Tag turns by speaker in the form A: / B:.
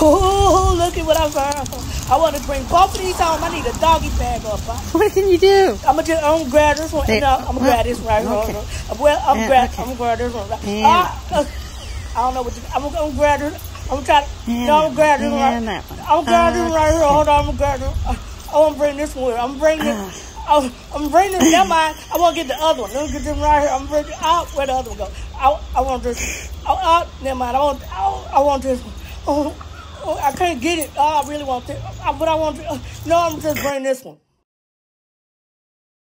A: Oh, look at what I found. I want to bring both of these home. I need a doggy bag up.
B: What can you do?
A: I'm gonna grab this one. No, I'm gonna grab this right here.
B: Okay.
A: Well, I'm gonna grab this one. I don't know what to do. I'm gonna grab this. I'm gonna try to. No, I'm gonna grab this one. I'm gonna grab this right here. Hold on, I'm gonna grab this. I want to bring this one. I'm bringing it. I'm bringing this. Never mind. I want to get the other one. Let me get this right here. I'm bringing out where the other one go. I want this. Never mind. I want this one. Oh, I can't get it. Oh, I really want this. But I want to. No, I'm just bringing this one.